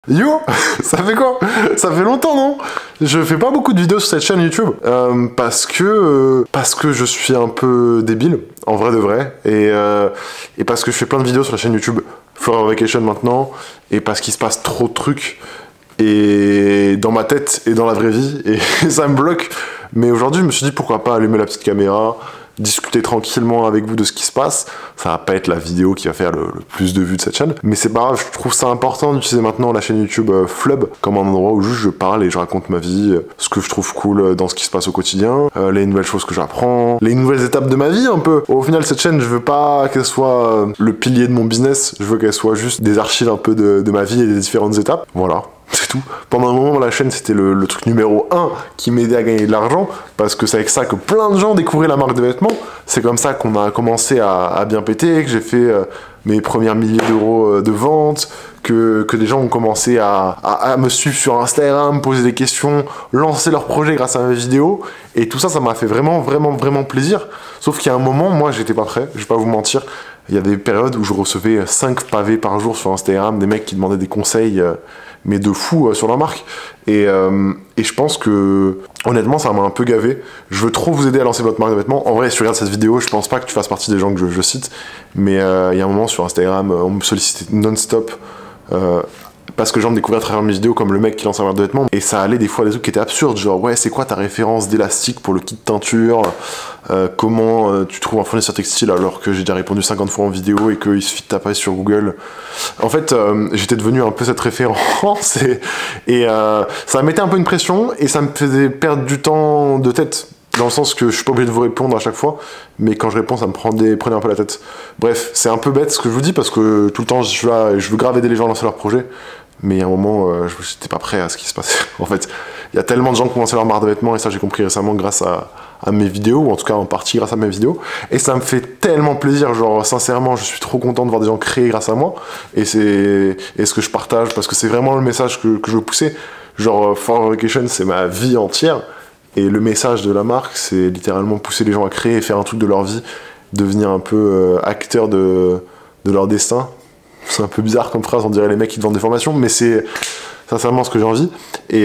Yo, ça fait quoi? Ça fait longtemps, non? Je fais pas beaucoup de vidéos sur cette chaîne YouTube parce que je suis un peu débile, en vrai de vrai, et parce que je fais plein de vidéos sur la chaîne YouTube Forever Vacation maintenant, et parce qu'il se passe trop de trucs et dans ma tête et dans la vraie vie, et ça me bloque. Mais aujourd'hui, je me suis dit pourquoi pas allumer la petite caméra, discuter tranquillement avec vous de ce qui se passe. Ça va pas être la vidéo qui va faire le plus de vues de cette chaîne, mais c'est pas grave, je trouve ça important d'utiliser maintenant la chaîne YouTube Flub comme un endroit où juste je parle et je raconte ma vie, ce que je trouve cool dans ce qui se passe au quotidien, les nouvelles choses que j'apprends, les nouvelles étapes de ma vie un peu. Au final, cette chaîne, je veux pas qu'elle soit le pilier de mon business, je veux qu'elle soit juste des archives un peu de ma vie et des différentes étapes. Voilà. C'est tout. Pendant un moment, la chaîne, c'était le truc numéro 1 qui m'aidait à gagner de l'argent, parce que c'est avec ça que plein de gens découvraient la marque de vêtements. C'est comme ça qu'on a commencé à bien péter, que j'ai fait mes premiers milliers d'euros de vente, que les gens ont commencé à me suivre sur Instagram, poser des questions, lancer leurs projets grâce à mes vidéos. Et tout ça, ça m'a fait vraiment plaisir. Sauf qu'il y a un moment, moi, j'étais pas prêt, je vais pas vous mentir. Il y a des périodes où je recevais 5 pavés par jour sur Instagram, des mecs qui demandaient des conseils, mais de fou sur leur marque. Et je pense que, honnêtement, ça m'a un peu gavé. Je veux trop vous aider à lancer votre marque de vêtements. En vrai, si tu regardes cette vidéo, je pense pas que tu fasses partie des gens que je cite, mais il y a un moment sur Instagram, on me sollicitait non-stop, parce que les gens me découvraient à travers mes vidéos comme le mec qui lance un marque de vêtements, et ça allait des fois des trucs qui étaient absurdes, genre ouais, c'est quoi ta référence d'élastique pour le kit teinture, comment tu trouves un fournisseur textile, alors que j'ai déjà répondu 50 fois en vidéo et qu'il suffit de taper sur Google. En fait, j'étais devenu un peu cette référence, et ça me mettait un peu une pression, et ça me faisait perdre du temps de tête, dans le sens que je suis pas obligé de vous répondre à chaque fois, mais quand je réponds, ça me prenait un peu la tête. Bref, c'est un peu bête ce que je vous dis, parce que tout le temps, je suis là, et je veux grave aider les gens à lancer leur projet, mais il y a un moment, j'étais pas prêt à ce qui se passait. En fait, il y a tellement de gens qui ont lancé leur marque de vêtements, et ça j'ai compris récemment grâce à mes vidéos, ou en tout cas en partie grâce à mes vidéos, et ça me fait tellement plaisir, genre sincèrement, je suis trop content de voir des gens créer grâce à moi, et ce que je partage, parce que c'est vraiment le message que je veux pousser. Genre, Forever Vacation, c'est ma vie entière, et le message de la marque, c'est littéralement pousser les gens à créer et faire un truc de leur vie, devenir un peu acteur de leur destin. C'est un peu bizarre comme phrase, on dirait les mecs qui te vendent des formations, mais c'est sincèrement ce que j'ai envie. Et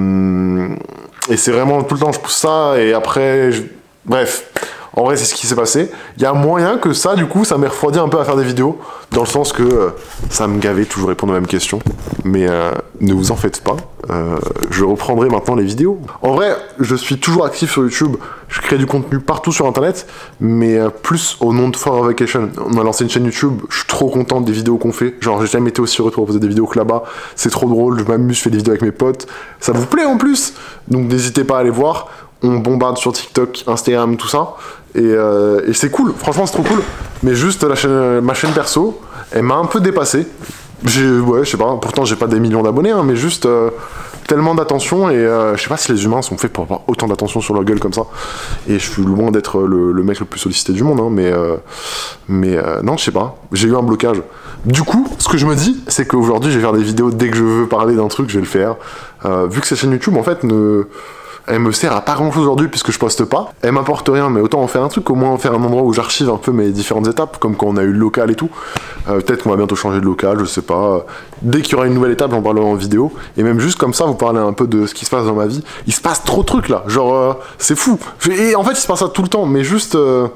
c'est vraiment tout le temps, je pousse ça, et après, bref, en vrai, c'est ce qui s'est passé. Il y a moyen que ça, du coup, ça m'ait refroidi un peu à faire des vidéos, dans le sens que ça me gavait toujours répondre aux mêmes questions. Mais ne vous en faites pas, je reprendrai maintenant les vidéos. En vrai, je suis toujours actif sur YouTube, je crée du contenu partout sur Internet, mais plus au nom de Forever Vacation. On a lancé une chaîne YouTube, je suis trop content des vidéos qu'on fait. Genre, j'ai jamais été aussi heureux de proposer des vidéos que là-bas. C'est trop drôle, je m'amuse, je fais des vidéos avec mes potes. Ça vous plaît en plus? Donc n'hésitez pas à aller voir. On bombarde sur TikTok, Instagram, tout ça. Et c'est cool, franchement c'est trop cool. Mais juste ma chaîne perso, elle m'a un peu dépassé. Ouais, je sais pas, pourtant j'ai pas des millions d'abonnés, hein, mais juste tellement d'attention, et je sais pas si les humains sont faits pour avoir autant d'attention sur leur gueule comme ça. Et je suis loin d'être le mec le plus sollicité du monde, hein, mais non, je sais pas, j'ai eu un blocage. Du coup, ce que je me dis, c'est qu'aujourd'hui je vais faire des vidéos dès que je veux parler d'un truc, je vais le faire. Vu que cette chaîne YouTube, en fait, elle me sert à pas grand chose aujourd'hui puisque je poste pas. Elle m'apporte rien, mais autant en faire un truc, au moins en faire un endroit où j'archive un peu mes différentes étapes, comme quand on a eu le local et tout. Peut-être qu'on va bientôt changer de local, je sais pas. Dès qu'il y aura une nouvelle étape, j'en parlerai en vidéo. Et même juste comme ça, vous parlez un peu de ce qui se passe dans ma vie. Il se passe trop de trucs là, genre c'est fou. Et en fait, il se passe ça tout le temps, mais juste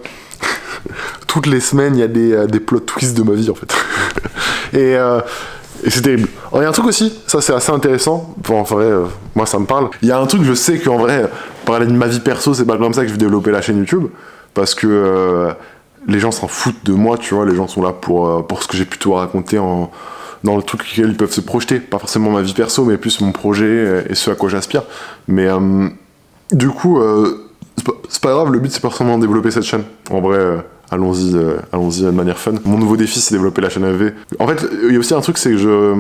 toutes les semaines, il y a des plot twists de ma vie en fait. Et c'est terrible. Il y a un truc aussi, ça c'est assez intéressant, en vrai, moi ça me parle. Il y a un truc, je sais qu'en vrai, parler de ma vie perso, c'est pas comme ça que je vais développer la chaîne YouTube, parce que les gens s'en foutent de moi, tu vois, les gens sont là pour ce que j'ai plutôt à raconter dans le truc auquel ils peuvent se projeter. Pas forcément ma vie perso, mais plus mon projet et ce à quoi j'aspire. Mais du coup, c'est pas grave, le but c'est pas forcément de développer cette chaîne. En vrai... allons-y de manière fun. Mon nouveau défi, c'est développer la chaîne AV. En fait, il y a aussi un truc, c'est que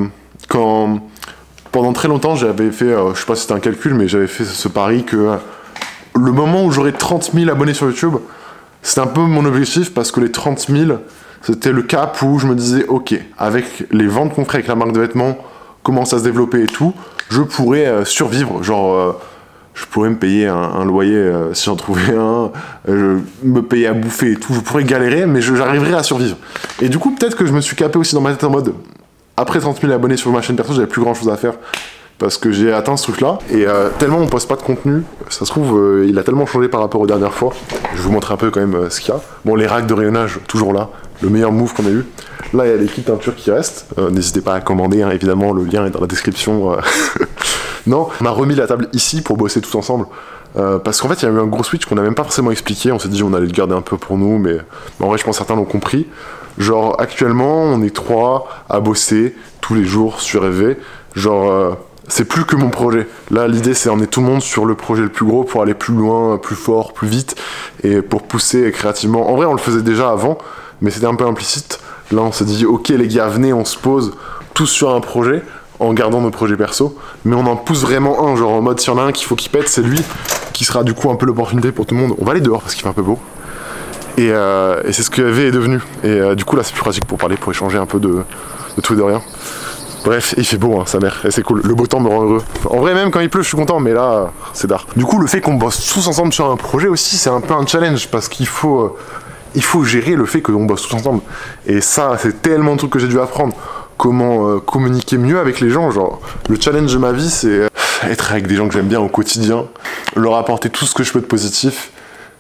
pendant très longtemps, j'avais fait, je sais pas si c'était un calcul, mais j'avais fait ce pari que le moment où j'aurai 30 000 abonnés sur YouTube, c'était un peu mon objectif, parce que les 30 000, c'était le cap où je me disais, ok, avec les ventes qu'on ferait avec la marque de vêtements, comment ça se développer et tout, je pourrais survivre, genre... je pourrais me payer un loyer si j'en trouvais un, me payer à bouffer et tout, je pourrais galérer, mais j'arriverais à survivre. Et du coup, peut-être que je me suis capé aussi dans ma tête en mode, après 30 000 abonnés sur ma chaîne perso, j'avais plus grand chose à faire. Parce que j'ai atteint ce truc-là, et tellement on poste pas de contenu, ça se trouve, il a tellement changé par rapport aux dernières fois. Je vais vous montrer un peu quand même ce qu'il y a. Bon, les racks de rayonnage, toujours là, le meilleur move qu'on a eu. Là, il y a les kits teinture qui restent. N'hésitez pas à commander, hein, évidemment, le lien est dans la description. Non, on a remis la table ici pour bosser tous ensemble. Parce qu'en fait, il y a eu un gros switch qu'on n'a même pas forcément expliqué. On s'est dit on allait le garder un peu pour nous, mais en vrai, je pense que certains l'ont compris. Genre, actuellement, on est 3 à bosser tous les jours sur EV. Genre... c'est plus que mon projet. Là, l'idée, c'est d'emmener tout le monde sur le projet le plus gros pour aller plus loin, plus fort, plus vite et pour pousser créativement. En vrai, on le faisait déjà avant, mais c'était un peu implicite. Là, on s'est dit, ok, les gars, venez, on se pose tous sur un projet en gardant nos projets perso, mais on en pousse vraiment un, genre en mode, s'il y en a un qu'il faut qu'il pète, c'est lui qui sera du coup un peu l'opportunité pour tout le monde. On va aller dehors parce qu'il fait un peu beau. Et c'est ce que EV est devenu. Et du coup, là, c'est plus pratique pour parler, pour échanger un peu de tout et de rien. Bref, il fait beau, hein, sa mère, et c'est cool. Le beau temps me rend heureux. En vrai, même quand il pleut, je suis content, mais là, c'est d'art. Du coup, le fait qu'on bosse tous ensemble sur un projet aussi, c'est un peu un challenge, parce qu'il faut gérer le fait qu'on bosse tous ensemble. Et ça, c'est tellement de trucs que j'ai dû apprendre. Comment communiquer mieux avec les gens, genre, le challenge de ma vie, c'est être avec des gens que j'aime bien au quotidien, leur apporter tout ce que je peux de positif,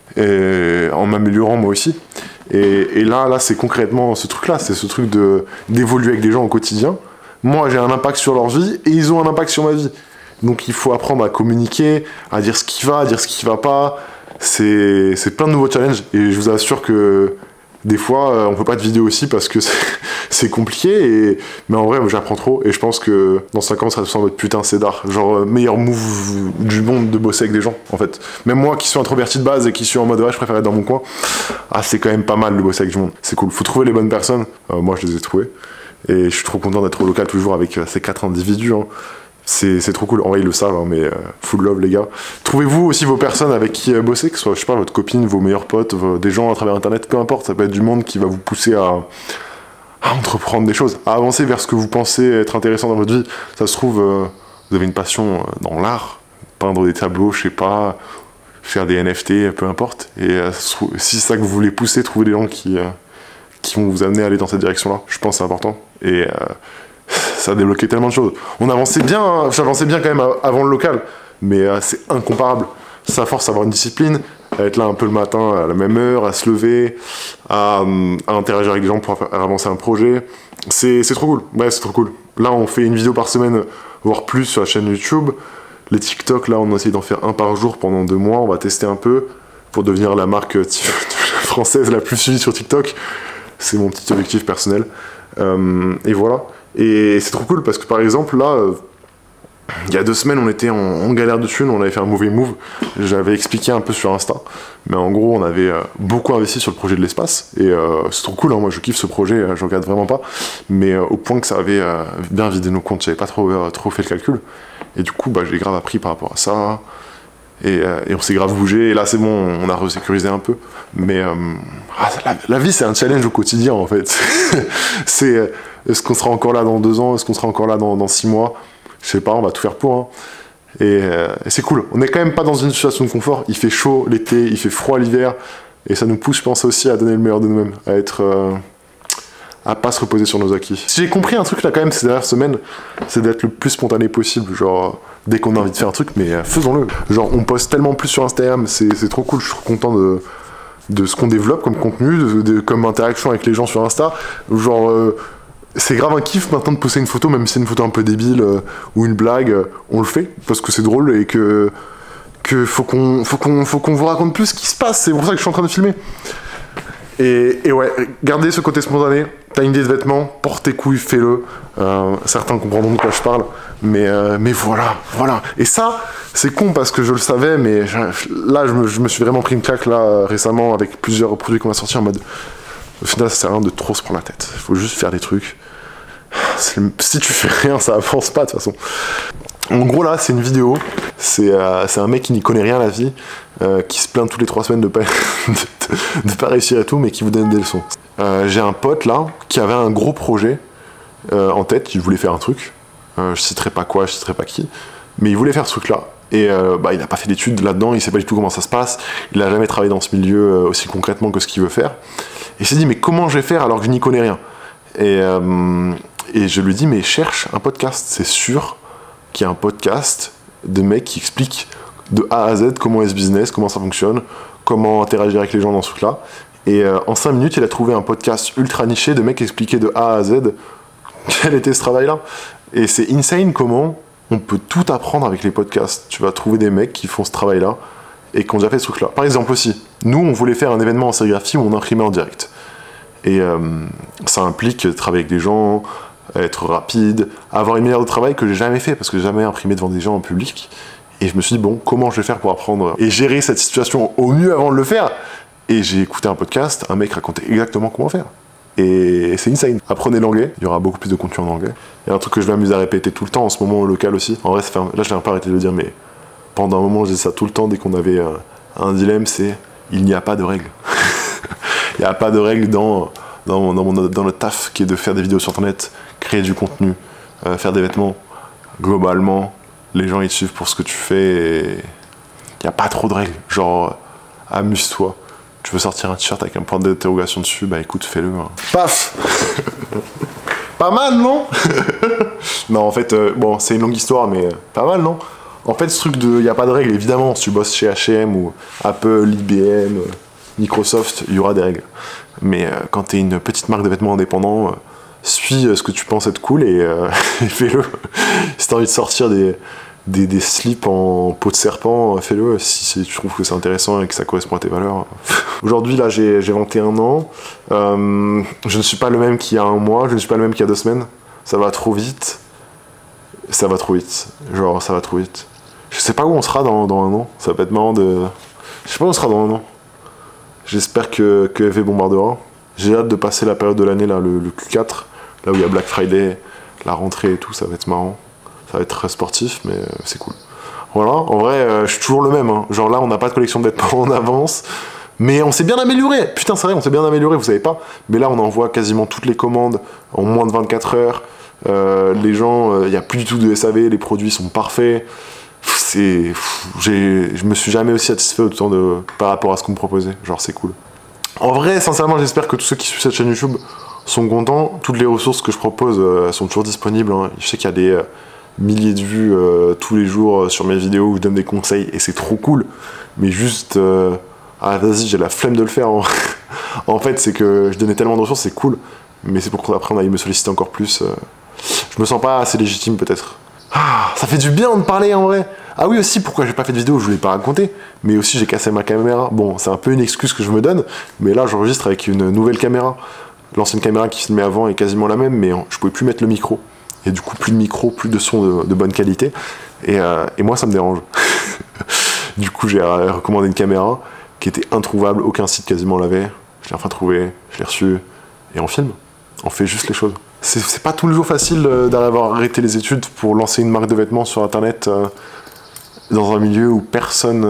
et en m'améliorant moi aussi. Et là, c'est concrètement ce truc-là, c'est ce truc d'évoluer avec des gens au quotidien. Moi, j'ai un impact sur leur vie et ils ont un impact sur ma vie. Donc, il faut apprendre à communiquer, à dire ce qui va, à dire ce qui va pas. C'est plein de nouveaux challenges. Et je vous assure que des fois, on peut pas de vidéo aussi parce que c'est compliqué. Mais en vrai, j'apprends trop. Et je pense que dans 5 ans, ça sera en mode putain, c'est d'art. Genre, meilleur move du monde de bosser avec des gens, en fait. Même moi qui suis introverti de base et qui suis en mode ouais, je préfère être dans mon coin. Ah, c'est quand même pas mal de bosser avec du monde. C'est cool. Faut trouver les bonnes personnes. Moi, je les ai trouvées. Et je suis trop content d'être au local toujours avec ces 4 individus. Hein. C'est trop cool. En vrai, ils le savent, hein, mais full love, les gars. Trouvez-vous aussi vos personnes avec qui bosser, que ce soit, je sais pas, votre copine, vos meilleurs potes, des gens à travers Internet, peu importe. Ça peut être du monde qui va vous pousser à entreprendre des choses, à avancer vers ce que vous pensez être intéressant dans votre vie. Ça se trouve, vous avez une passion dans l'art, peindre des tableaux, je sais pas, faire des NFT, peu importe. Et si c'est ça que vous voulez pousser, trouvez des gens qui vont vous amener à aller dans cette direction-là. Je pense que c'est important. Et ça a débloqué tellement de choses. On avançait bien, hein, j'avançais bien quand même avant le local, mais c'est incomparable. Ça force à avoir une discipline, à être là un peu le matin à la même heure, à se lever, à interagir avec des gens pour faire avancer un projet. C'est trop cool. Ouais, c'est trop cool. Là, on fait une vidéo par semaine, voire plus sur la chaîne YouTube. Les TikTok, là, on a essayé d'en faire un par jour pendant 2 mois. On va tester un peu pour devenir la marque française la plus suivie sur TikTok. C'est mon petit objectif personnel. Et voilà. Et c'est trop cool parce que par exemple, là, il y a 2 semaines, on était en galère de thunes, on avait fait un mauvais move. J'avais expliqué un peu sur Insta. Mais en gros, on avait beaucoup investi sur le projet de l'espace. Et c'est trop cool, hein, moi je kiffe ce projet, je regarde vraiment pas. Mais au point que ça avait bien vidé nos comptes, j'avais pas trop fait le calcul. Et du coup, bah, j'ai grave appris par rapport à ça. Et on s'est grave bougé, et là c'est bon, on a resécurisé un peu. Mais la vie c'est un challenge au quotidien en fait. C'est est-ce qu'on sera encore là dans 2 ans, est-ce qu'on sera encore là dans 6 mois? Je sais pas, on va tout faire pour. Hein. Et c'est cool, on n'est quand même pas dans une situation de confort. Il fait chaud l'été, il fait froid l'hiver, et ça nous pousse, je pense, aussi à donner le meilleur de nous-mêmes, à être... à pas se reposer sur nos acquis. Si j'ai compris un truc là quand même ces dernières semaines, c'est d'être le plus spontané possible, genre dès qu'on a envie de faire un truc, mais faisons-le. Genre on poste tellement plus sur Instagram, c'est trop cool, je suis content de ce qu'on développe comme contenu, comme interaction avec les gens sur Insta. Genre c'est grave un kiff maintenant de poster une photo, même si c'est une photo un peu débile ou une blague, on le fait parce que c'est drôle et que faut qu'on vous raconte plus ce qui se passe, c'est pour ça que je suis en train de filmer. Et ouais, gardez ce côté spontané. T'as une idée de vêtements, porte tes couilles, fais-le. Certains comprendront de quoi je parle, mais voilà. Et ça, c'est con parce que je le savais, mais là, je me suis vraiment pris une claque là récemment avec plusieurs produits qu'on a sortis en mode. Au final, ça sert à rien de trop se prendre la tête. Il faut juste faire des trucs. Si tu fais rien, ça avance pas de toute façon. En gros là c'est une vidéo, c'est un mec qui n'y connaît rien à la vie, qui se plaint toutes les 3 semaines de pas réussir et tout, mais qui vous donne des leçons. J'ai un pote là, qui avait un gros projet en tête, qui voulait faire un truc, je citerai pas quoi, je citerai pas qui, mais il voulait faire ce truc là, et il n'a pas fait d'études là-dedans, il sait pas du tout comment ça se passe, il a jamais travaillé dans ce milieu aussi concrètement que ce qu'il veut faire, et il s'est dit mais comment je vais faire alors que je n'y connais rien, Et je lui dis, mais cherche un podcast. C'est sûr qu'il y a un podcast de mecs qui expliquent de A à Z comment est ce business, comment ça fonctionne, comment interagir avec les gens dans ce truc-là. Et en 5 minutes, il a trouvé un podcast ultra niché de mecs qui expliquaient de A à Z quel était ce travail-là. Et c'est insane comment on peut tout apprendre avec les podcasts. Tu vas trouver des mecs qui font ce travail-là et qui ont déjà fait ce truc-là. Par exemple aussi, nous, on voulait faire un événement en sérigraphie où on imprimait en direct. Et ça implique travailler avec des gens, être rapide, avoir une manière de travail que j'ai jamais fait, parce que j'ai jamais imprimé devant des gens en public. Et je me suis dit, bon, comment je vais faire pour apprendre et gérer cette situation au mieux avant de le faire? Et j'ai écouté un podcast, un mec racontait exactement comment faire. Et c'est insane. Apprenez l'anglais, il y aura beaucoup plus de contenu en anglais. Il y a un truc que je vais m'amuser à répéter tout le temps en ce moment au local aussi. En vrai, là je n'ai pas arrêté de le dire, mais pendant un moment je disais ça tout le temps dès qu'on avait un dilemme, c'est il n'y a pas de règles. Il n'y a pas de règles dans le taf qui est de faire des vidéos sur internet, créer du contenu, faire des vêtements. Globalement, les gens ils te suivent pour ce que tu fais et il n'y a pas trop de règles. Genre, amuse-toi. Tu veux sortir un t-shirt avec un point d'interrogation dessus, bah écoute, fais-le. Hein. Paf. Pas mal, non? Non, en fait, bon, c'est une longue histoire, mais pas mal, non? En fait, ce truc de il n'y a pas de règles, évidemment, si tu bosses chez H&M ou Apple, IBM, Microsoft, il y aura des règles. Mais quand tu es une petite marque de vêtements indépendant, suis ce que tu penses être cool et fais-le. Si tu as envie de sortir des slips en peau de serpent, fais-le si tu trouves que c'est intéressant et que ça correspond à tes valeurs. Aujourd'hui, là, j'ai 21 ans. Je ne suis pas le même qu'il y a un mois, je ne suis pas le même qu'il y a 2 semaines. Ça va trop vite. Ça va trop vite. Genre, ça va trop vite. Je sais pas où on sera dans un an. Ça va être marrant de... Je sais pas où on sera dans un an. J'espère que FV bombardera. J'ai hâte de passer la période de l'année, là, le Q4, là où il y a Black Friday, la rentrée et tout, ça va être marrant. Ça va être très sportif, mais c'est cool. Voilà, en vrai, je suis toujours le même. Hein. Genre là, on n'a pas de collection de vêtements en avance, mais on s'est bien amélioré. Putain, c'est vrai, on s'est bien amélioré, vous savez pas. Mais là, on envoie quasiment toutes les commandes en moins de 24 heures. Les gens, il n'y a plus du tout de SAV, les produits sont parfaits. Je me suis jamais aussi satisfait autant par rapport à ce qu'on me proposait. Genre, c'est cool. En vrai, sincèrement, j'espère que tous ceux qui suivent cette chaîne YouTube sont contents. Toutes les ressources que je propose sont toujours disponibles. Hein. Je sais qu'il y a des milliers de vues tous les jours sur mes vidéos où je donne des conseils et c'est trop cool. Mais juste, vas-y, j'ai la flemme de le faire. Hein. En fait, c'est que je donnais tellement de ressources, c'est cool. Mais c'est pour qu'après on aille me solliciter encore plus. Je me sens pas assez légitime peut-être. Ah, ça fait du bien de parler en vrai. Ah oui aussi, pourquoi j'ai pas fait de vidéo, je voulais pas raconter. Mais aussi j'ai cassé ma caméra. Bon, c'est un peu une excuse que je me donne. Mais là j'enregistre avec une nouvelle caméra. L'ancienne caméra qui filmait avant est quasiment la même, mais je pouvais plus mettre le micro. Et du coup, plus de micro, plus de son de bonne qualité. Et moi, ça me dérange. Du coup, j'ai recommandé une caméra qui était introuvable, aucun site quasiment l'avait. Je l'ai enfin trouvé, je l'ai reçu, et on filme. On fait juste les choses. C'est pas tous les jours facile d'avoir arrêté les études pour lancer une marque de vêtements sur Internet dans un milieu où personne...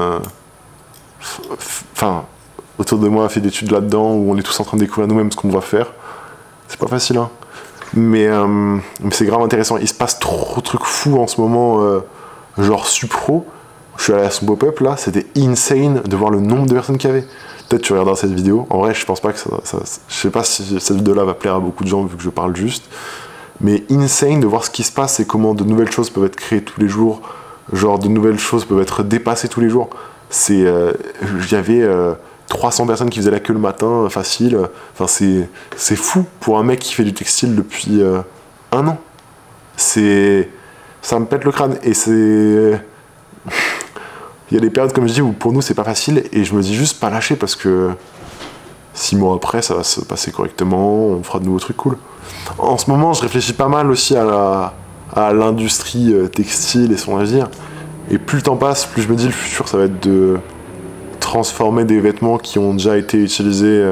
Enfin, autour de moi a fait d'études là-dedans, où on est tous en train de découvrir nous-mêmes ce qu'on va faire. C'est pas facile, hein. Mais c'est grave intéressant. Il se passe trop de trucs fous en ce moment, genre Supro. Je suis allé à son pop-up là, c'était insane de voir le nombre de personnes qu'il y avait. Peut-être tu regarderas cette vidéo. En vrai, je pense pas que je sais pas si cette vidéo-là va plaire à beaucoup de gens vu que je parle juste. Mais insane de voir ce qui se passe et comment de nouvelles choses peuvent être créées tous les jours. Genre de nouvelles choses peuvent être dépassées tous les jours. Il y avait 300 personnes qui faisaient la queue le matin, facile. Enfin, c'est fou pour un mec qui fait du textile depuis 1 an. Ça me pète le crâne. Et c'est... Il y a des périodes, comme je dis, où pour nous c'est pas facile. Et je me dis juste pas lâcher parce que 6 mois après, ça va se passer correctement. On fera de nouveaux trucs cool. En ce moment, je réfléchis pas mal aussi à l'industrie textile et son avenir. Et plus le temps passe, plus je me dis le futur, ça va être de transformer des vêtements qui ont déjà été utilisés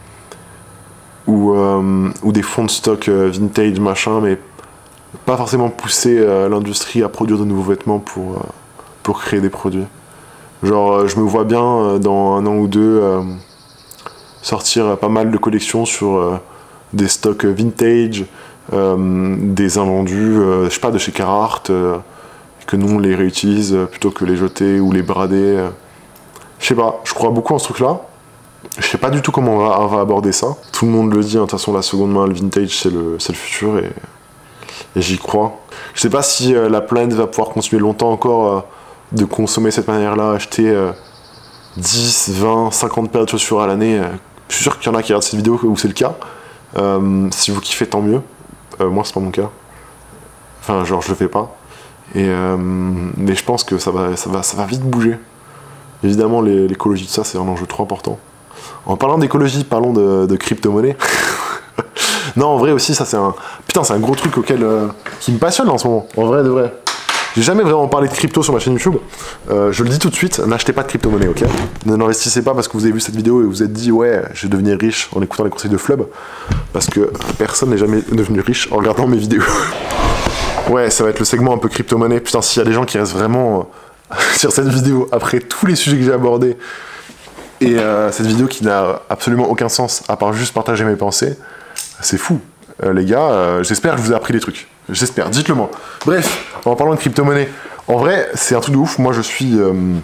ou des fonds de stock vintage machin, mais pas forcément pousser l'industrie à produire de nouveaux vêtements pour créer des produits. Genre je me vois bien dans 1 an ou 2 sortir pas mal de collections sur des stocks vintage, des invendus, je sais pas, de chez Carhartt, que nous on les réutilise plutôt que les jeter ou les brader. Je sais pas, je crois beaucoup en ce truc-là, Je sais pas du tout comment on va aborder ça. Tout le monde le dit, hein, de toute façon la seconde main, le vintage c'est le futur et j'y crois. Je sais pas si la planète va pouvoir continuer longtemps encore de consommer cette manière-là, acheter 10, 20, 50 paires de chaussures à l'année. Je suis sûr qu'il y en a qui regardent cette vidéo où c'est le cas. Si vous kiffez, tant mieux. Moi c'est pas mon cas. Enfin genre je le fais pas. Mais je pense que ça va vite bouger. Évidemment l'écologie de ça c'est un enjeu trop important. En parlant d'écologie, parlons de crypto-monnaie. Non, en vrai aussi, ça c'est un... Putain, c'est un gros truc qui me passionne en ce moment. En vrai, de vrai. J'ai jamais vraiment parlé de crypto sur ma chaîne YouTube. Je le dis tout de suite, n'achetez pas de crypto-monnaie, ok? N'investissez pas parce que vous avez vu cette vidéo et vous vous êtes dit, ouais, je vais devenir riche en écoutant les conseils de Flub. Parce que personne n'est jamais devenu riche en regardant mes vidéos. Ouais, ça va être le segment un peu crypto-monnaie. Putain, s'il y a des gens qui restent vraiment sur cette vidéo après tous les sujets que j'ai abordés, et cette vidéo qui n'a absolument aucun sens, à part juste partager mes pensées, c'est fou. Les gars, j'espère que je vous ai appris des trucs. J'espère, dites-le moi. Bref, en parlant de crypto-monnaie, en vrai, c'est un truc de ouf. Moi, je suis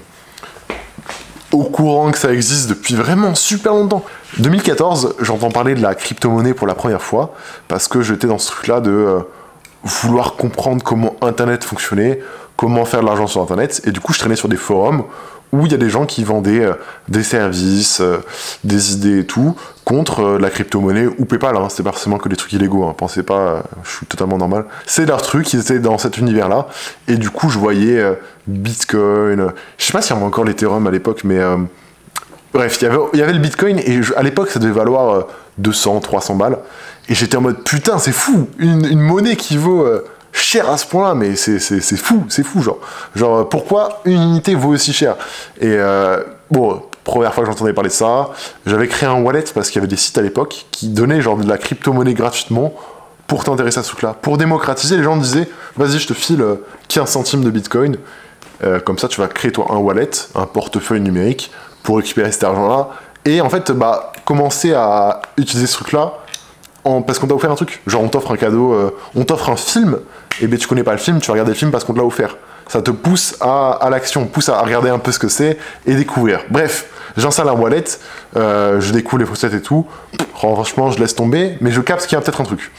au courant que ça existe depuis vraiment super longtemps. 2014, j'entends parler de la crypto-monnaie pour la première fois, parce que j'étais dans ce truc-là de vouloir comprendre comment Internet fonctionnait, comment faire de l'argent sur Internet, et du coup, je traînais sur des forums où il y a des gens qui vendaient des services, des idées et tout, contre la crypto-monnaie ou PayPal, hein. C'est pas forcément que des trucs illégaux, hein. Pensez pas, je suis totalement normal. C'est leur truc, ils étaient dans cet univers-là, et du coup je voyais Bitcoin, je sais pas s'il y avait encore l'Ethereum à l'époque, mais bref, il y avait le Bitcoin, et à l'époque ça devait valoir 200, 300 balles, et j'étais en mode, putain c'est fou, une monnaie qui vaut... cher à ce point-là, mais c'est fou, genre pourquoi une unité vaut aussi cher? Et bon, première fois que j'entendais parler de ça, j'avais créé un wallet parce qu'il y avait des sites à l'époque qui donnaient genre de la crypto-monnaie gratuitement pour t'intéresser à ce truc-là. Pour démocratiser, les gens disaient, vas-y, je te file 15 centimes de Bitcoin, comme ça tu vas créer toi un wallet, un portefeuille numérique pour récupérer cet argent-là, et en fait, bah, commencer à utiliser ce truc-là parce qu'on t'a offert un truc, genre on t'offre un cadeau, on t'offre un film, et ben tu connais pas le film, tu vas regarder le film parce qu'on te l'a offert. Ça te pousse à l'action, pousse à regarder un peu ce que c'est et découvrir. Bref, j'installe un wallet, je découvre les faussettes et tout, franchement je laisse tomber, mais je capte qu'il y a peut-être un truc.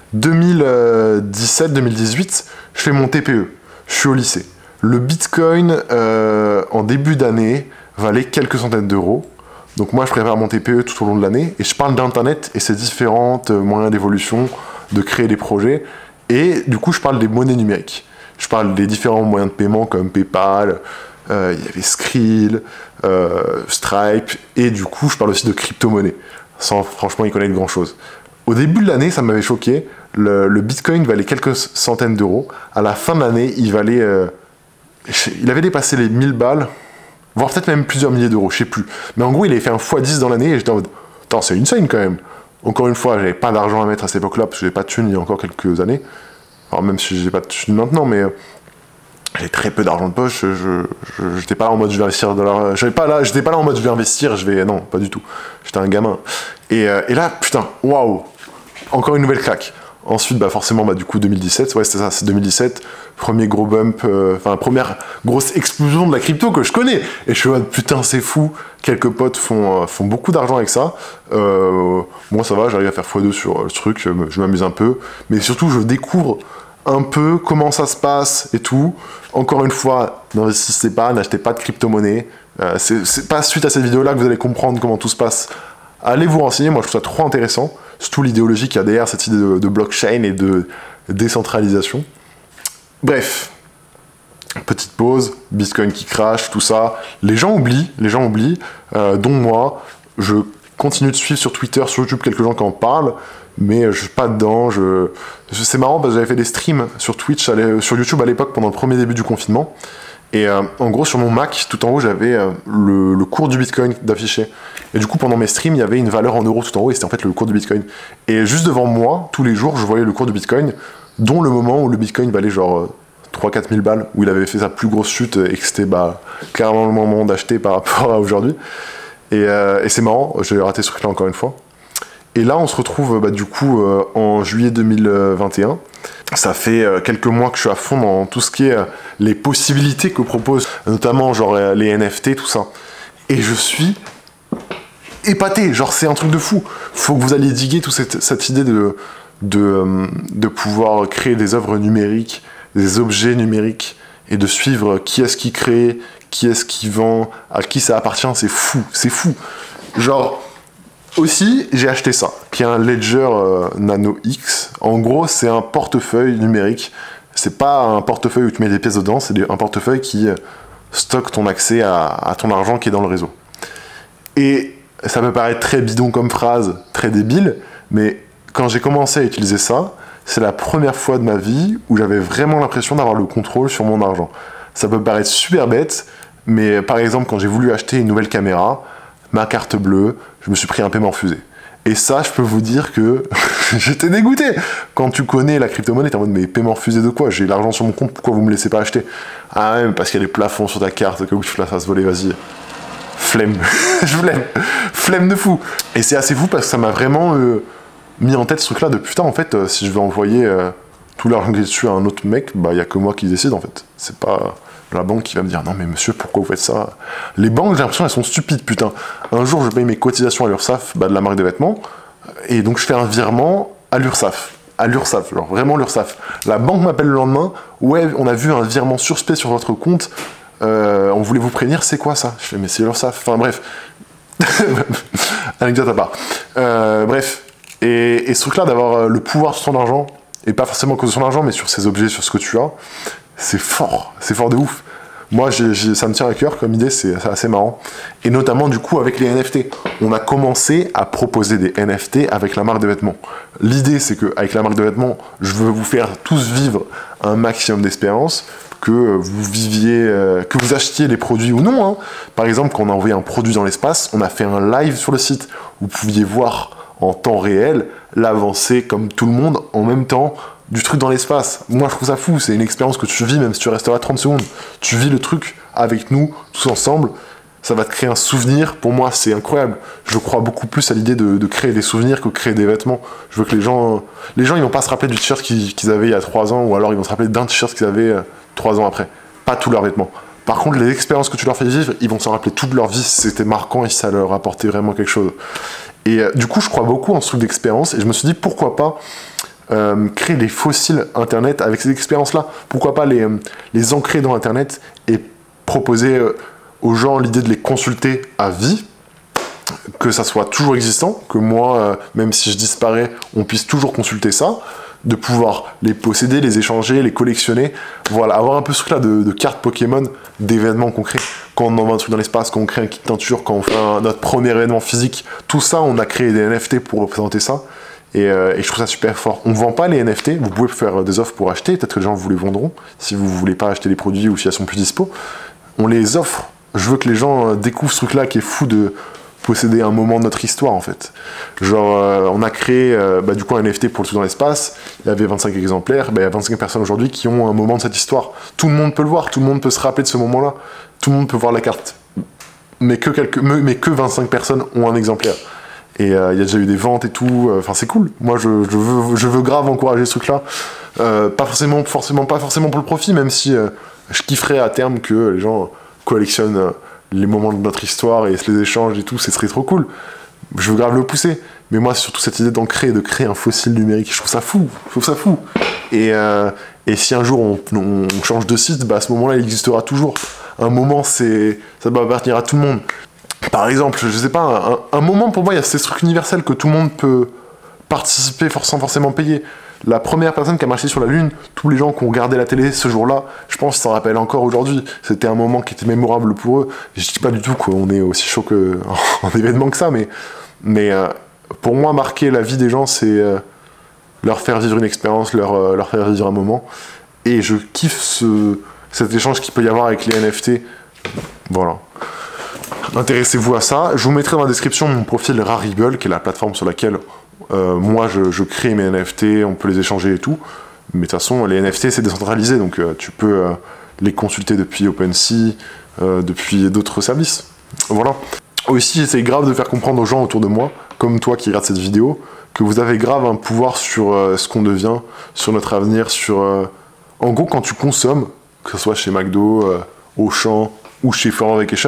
2017-2018, je fais mon TPE, je suis au lycée. Le Bitcoin, en début d'année, valait quelques centaines d'euros. Donc moi, je prépare mon TPE tout au long de l'année, et je parle d'Internet et ses différents moyens d'évolution, de créer des projets, et du coup, je parle des monnaies numériques. Je parle des différents moyens de paiement comme PayPal, il y avait Skrill, Stripe, et du coup, je parle aussi de crypto-monnaie, sans franchement y connaître grand-chose. Au début de l'année, ça m'avait choqué, le Bitcoin valait quelques centaines d'euros, à la fin de l'année, il avait dépassé les 1000 balles, voire peut-être même plusieurs milliers d'euros, je sais plus. Mais en gros, il avait fait un x10 dans l'année, et j'étais en mode, attends, c'est insane quand même. Encore une fois, j'avais pas d'argent à mettre à cette époque-là, parce que j'avais pas de thunes il y a encore quelques années. Alors même si j'ai pas de thunes maintenant, mais j'avais très peu d'argent de poche, j'étais pas là en mode je vais investir de l'argent, j'étais pas là en mode je vais investir, non, pas du tout. J'étais un gamin. Et là, putain, waouh, encore une nouvelle claque. Ensuite, bah forcément, bah du coup 2017, ouais c'était ça, c'est 2017, premier gros bump, première grosse explosion de la crypto que je connais. Et je suis en mode putain c'est fou, quelques potes font beaucoup d'argent avec ça. Moi ça va, j'arrive à faire x2 sur le truc, je m'amuse un peu, mais surtout je découvre un peu comment ça se passe et tout. Encore une fois, n'investissez pas, n'achetez pas de crypto-monnaie. C'est pas suite à cette vidéo-là que vous allez comprendre comment tout se passe. Allez vous renseigner, moi je trouve ça trop intéressant, surtout l'idéologie qu'il y a derrière cette idée de blockchain et de décentralisation. Bref, petite pause, Bitcoin qui crache, tout ça, les gens oublient, dont moi, je continue de suivre sur Twitter, sur YouTube, quelques gens qui en parlent, mais je suis pas dedans, c'est marrant parce que j'avais fait des streams sur Twitch, sur YouTube à l'époque pendant le premier début du confinement, et en gros sur mon Mac, tout en haut j'avais le cours du Bitcoin d'afficher. Et du coup pendant mes streams il y avait une valeur en euros tout en haut et c'était en fait le cours du Bitcoin. Et juste devant moi, tous les jours je voyais le cours du Bitcoin, dont le moment où le Bitcoin valait genre 3-4 000 balles, où il avait fait sa plus grosse chute et que c'était clairement le moment d'acheter par rapport à aujourd'hui. Et c'est marrant, j'ai raté ce truc là encore une fois. Et là on se retrouve du coup en juillet 2021. Ça fait quelques mois que je suis à fond dans tout ce qui est les possibilités que proposent, notamment genre les NFT, tout ça. Et je suis épaté, genre c'est un truc de fou. Faut que vous alliez diguer toute cette idée de pouvoir créer des œuvres numériques, des objets numériques, et de suivre qui est-ce qui crée, qui est-ce qui vend, à qui ça appartient, c'est fou, c'est fou. Genre, aussi, j'ai acheté ça, qui est un Ledger Nano X. En gros, c'est un portefeuille numérique. C'est pas un portefeuille où tu mets des pièces dedans, c'est un portefeuille qui stocke ton accès à ton argent qui est dans le réseau. Et ça peut paraître très bidon comme phrase, très débile, mais quand j'ai commencé à utiliser ça, c'est la première fois de ma vie où j'avais vraiment l'impression d'avoir le contrôle sur mon argent. Ça peut paraître super bête, mais par exemple, quand j'ai voulu acheter une nouvelle caméra, ma carte bleue, je me suis pris un paiement refusé. Et ça, je peux vous dire que j'étais dégoûté. Quand tu connais la crypto-monnaie, t'es en mode, mais paiement refusé de quoi? J'ai l'argent sur mon compte, pourquoi vous me laissez pas acheter? Ah ouais, parce qu'il y a des plafonds sur ta carte, que tu te la fasses voler, vas-y. Flemme. Je flemme. Flemme de fou. Et c'est assez fou parce que ça m'a vraiment mis en tête ce truc-là de putain, en fait, si je vais envoyer tout l'argent que j'ai dessus à un autre mec, bah il y a que moi qui décide en fait. C'est pas la banque qui va me dire non mais monsieur pourquoi vous faites ça? Les banques j'ai l'impression elles sont stupides putain. Un jour je paye mes cotisations à l'URSSAF de la marque de vêtements et donc je fais un virement à l'URSSAF. À l'URSSAF, genre vraiment l'URSSAF. La banque m'appelle le lendemain, ouais on a vu un virement suspect sur votre compte, on voulait vous prévenir, c'est quoi ça? Je fais mais c'est l'URSSAF, enfin bref. Anecdote à part. Bref, et ce truc là d'avoir le pouvoir sur son argent, et pas forcément que sur son argent mais sur ses objets, sur ce que tu as, c'est fort de ouf. Moi, ça me tient à cœur comme idée, c'est assez marrant. Et notamment, du coup, avec les NFT. On a commencé à proposer des NFT avec la marque de vêtements. L'idée, c'est qu'avec la marque de vêtements, je veux vous faire tous vivre un maximum d'expérience, que vous viviez, que vous achetiez les produits ou non. Hein. Par exemple, quand on a envoyé un produit dans l'espace, on a fait un live sur le site. Vous pouviez voir en temps réel l'avancée comme tout le monde en même temps du truc dans l'espace. Moi, je trouve ça fou. C'est une expérience que tu vis, même si tu restes là 30 secondes. Tu vis le truc avec nous, tous ensemble. Ça va te créer un souvenir. Pour moi, c'est incroyable. Je crois beaucoup plus à l'idée de créer des souvenirs que créer des vêtements. Je veux que les gens ils vont pas se rappeler du t-shirt qu'ils avaient il y a 3 ans, ou alors ils vont se rappeler d'un t-shirt qu'ils avaient 3 ans après. Pas tous leurs vêtements. Par contre, les expériences que tu leur fais vivre, ils vont s'en rappeler toute leur vie si c'était marquant et si ça leur apportait vraiment quelque chose. Et du coup, je crois beaucoup en ce truc d'expérience. Et je me suis dit, pourquoi pas créer des fossiles Internet avec ces expériences-là. Pourquoi pas les ancrer dans Internet et proposer aux gens l'idée de les consulter à vie, que ça soit toujours existant, que moi, même si je disparais, on puisse toujours consulter ça, de pouvoir les posséder, les échanger, les collectionner, voilà, avoir un peu ce truc-là de cartes Pokémon, d'événements qu'on crée. Quand on envoie un truc dans l'espace, quand on crée un kit teinture, quand on fait notre premier événement physique, tout ça, on a créé des NFT pour représenter ça. Et je trouve ça super fort. On ne vend pas les NFT, vous pouvez faire des offres pour acheter, peut-être que les gens vous les vendront, si vous ne voulez pas acheter les produits ou si elles sont plus dispo. On les offre. Je veux que les gens découvrent ce truc-là qui est fou de posséder un moment de notre histoire, en fait. Genre, on a créé du coup un NFT pour le truc dans l'espace, il y avait 25 exemplaires, il y a 25 personnes aujourd'hui qui ont un moment de cette histoire. Tout le monde peut le voir, tout le monde peut se rappeler de ce moment-là, tout le monde peut voir la carte. Mais que 25 personnes ont un exemplaire. Et il y a déjà eu des ventes et tout, enfin c'est cool. Moi je veux grave encourager ce truc-là. Pas forcément pour le profit, même si je kifferais à terme que les gens collectionnent les moments de notre histoire et se les échangent et tout, ce serait trop cool. Je veux grave le pousser. Mais moi, surtout cette idée de créer un fossile numérique, je trouve ça fou. Et si un jour on change de site, à ce moment-là, il existera toujours. Un moment, ça doit appartenir à tout le monde. Par exemple, je sais pas, un moment pour moi, il y a ces trucs universels que tout le monde peut participer sans forcément payer. La première personne qui a marché sur la Lune, tous les gens qui ont regardé la télé ce jour-là, je pense qu'ils s'en rappellent encore aujourd'hui. C'était un moment qui était mémorable pour eux. Je dis pas du tout qu'on est aussi chaud en événement que ça, mais pour moi, marquer la vie des gens, c'est leur faire vivre une expérience, leur faire vivre un moment. Et je kiffe cet échange qu'il peut y avoir avec les NFT. Voilà. Intéressez-vous à ça. Je vous mettrai dans la description mon profil Rarible, qui est la plateforme sur laquelle moi je crée mes NFT, on peut les échanger et tout. Mais de toute façon, les NFT c'est décentralisé, donc tu peux les consulter depuis OpenSea, depuis d'autres services. Voilà. Aussi, c'est grave de faire comprendre aux gens autour de moi, comme toi qui regarde cette vidéo, que vous avez grave un pouvoir sur ce qu'on devient, sur notre avenir, sur... En gros, quand tu consommes, que ce soit chez McDo, Auchan ou chez Foreign Vacation,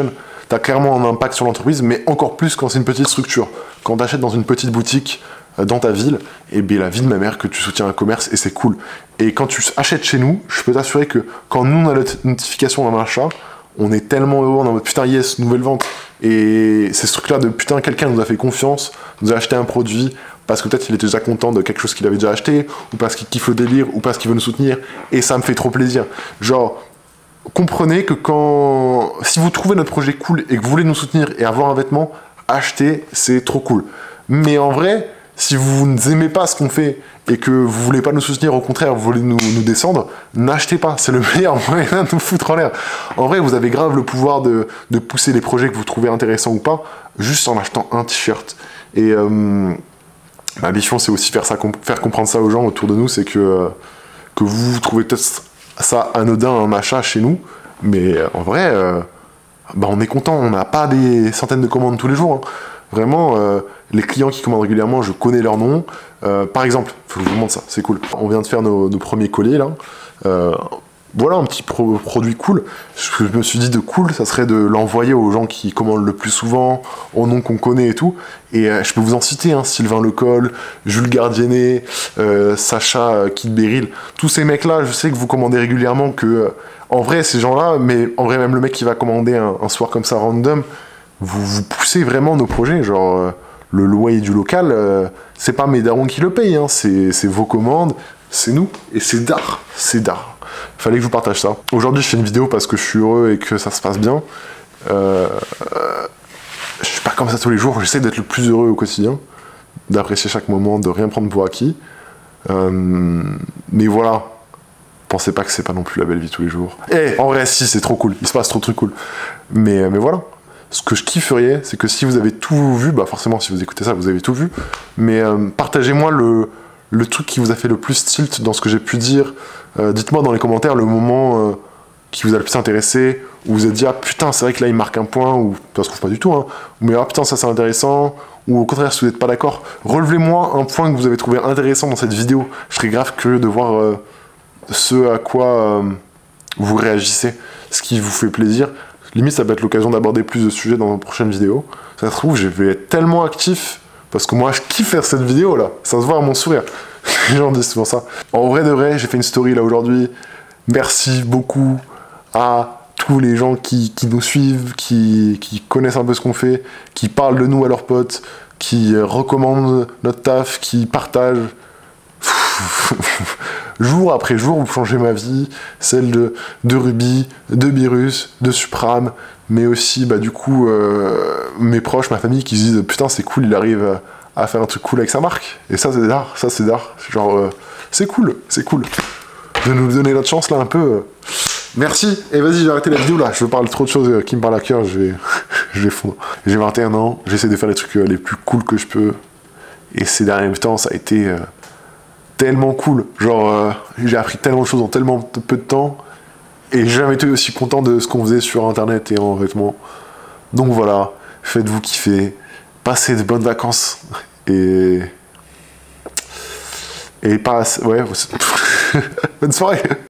t'as clairement un impact sur l'entreprise, mais encore plus quand c'est une petite structure. Quand t'achètes dans une petite boutique dans ta ville, et bien la vie de ma mère que tu soutiens un commerce et c'est cool. Et quand tu achètes chez nous, je peux t'assurer que quand nous on a la notification d'un achat, on est tellement heureux, on est en mode putain yes, nouvelle vente. Et c'est ce truc-là de putain, quelqu'un nous a fait confiance, nous a acheté un produit, parce que peut-être il était déjà content de quelque chose qu'il avait déjà acheté, ou parce qu'il kiffe le délire, ou parce qu'il veut nous soutenir, et ça me fait trop plaisir. Genre, comprenez que si vous trouvez notre projet cool et que vous voulez nous soutenir et avoir un vêtement, achetez, c'est trop cool. Mais en vrai, si vous n'aimez pas ce qu'on fait et que vous voulez pas nous soutenir, au contraire, vous voulez nous descendre, n'achetez pas. C'est le meilleur moyen de nous foutre en l'air. En vrai, vous avez grave le pouvoir de pousser les projets que vous trouvez intéressants ou pas, juste en achetant un t-shirt. Et ma mission, c'est aussi faire comprendre ça aux gens autour de nous, c'est que vous trouvez peut-être ça anodin, un achat chez nous, mais en vrai, on est content. On n'a pas des centaines de commandes tous les jours, hein. Vraiment, les clients qui commandent régulièrement, je connais leur nom. Par exemple, faut que je vous montre ça, c'est cool. On vient de faire nos premiers colliers, là. Voilà un petit produit cool. Je me suis dit de cool, ça serait de l'envoyer aux gens qui commandent le plus souvent, aux noms qu'on connaît et tout. Et je peux vous en citer, hein, Sylvain Lecol, Jules Gardienet, Sacha Kid Beryl. Tous ces mecs-là, je sais que vous commandez régulièrement, que en vrai, ces gens-là, mais en vrai, même le mec qui va commander un soir comme ça random, vous poussez vraiment nos projets, genre le loyer du local, c'est pas mes darons qui le payent, hein, c'est vos commandes, c'est nous, et c'est d'art, c'est d'art. Fallait que je vous partage ça. Aujourd'hui, je fais une vidéo parce que je suis heureux et que ça se passe bien. Je suis pas comme ça tous les jours, j'essaie d'être le plus heureux au quotidien, d'apprécier chaque moment, de rien prendre pour acquis. Mais voilà, pensez pas que c'est pas non plus la belle vie tous les jours. En vrai, si, c'est trop cool, il se passe trop de trucs cool. Mais voilà. Ce que je kifferais, c'est que si vous avez tout vu, forcément si vous écoutez ça, vous avez tout vu, mais partagez-moi le truc qui vous a fait le plus tilt dans ce que j'ai pu dire. Dites-moi dans les commentaires le moment qui vous a le plus intéressé, où vous vous êtes dit « Ah putain, c'est vrai que là il marque un point », ou ça se trouve pas du tout, hein, mais « Ah putain, ça c'est intéressant », ou au contraire, si vous n'êtes pas d'accord, relevez-moi un point que vous avez trouvé intéressant dans cette vidéo. Je serais grave curieux de voir ce à quoi vous réagissez, ce qui vous fait plaisir. Limite, ça peut être l'occasion d'aborder plus de sujets dans une prochaine vidéo. Ça se trouve, je vais être tellement actif, parce que moi, je kiffe faire cette vidéo, là. Ça se voit à mon sourire. Les gens disent souvent ça. En vrai de vrai, j'ai fait une story, là, aujourd'hui. Merci beaucoup à tous les gens qui nous suivent, qui connaissent un peu ce qu'on fait, qui parlent de nous à leurs potes, qui recommandent notre taf, qui partagent. Jour après jour, vous changez ma vie, celle de Ruby, de Birus, de Supram, mais aussi, du coup, mes proches, ma famille, qui se disent « Putain, c'est cool, il arrive à faire un truc cool avec sa marque. » Et ça, c'est d'art, ça, c'est d'art. Genre, c'est cool. De nous donner notre chance, là, un peu. Merci, et vas-y, j'ai arrêté la vidéo, là. Je parle trop de choses qui me parlent à cœur, je vais fondre. J'ai 21 ans, j'essaie de faire les trucs les plus cool que je peux. Et ces derniers temps, ça a été tellement cool. Genre, j'ai appris tellement de choses en tellement peu de temps. Et j'ai jamais été aussi content de ce qu'on faisait sur Internet et en vêtements. Donc voilà, faites-vous kiffer. Passez de bonnes vacances. Et pas... Ouais, bonne soirée.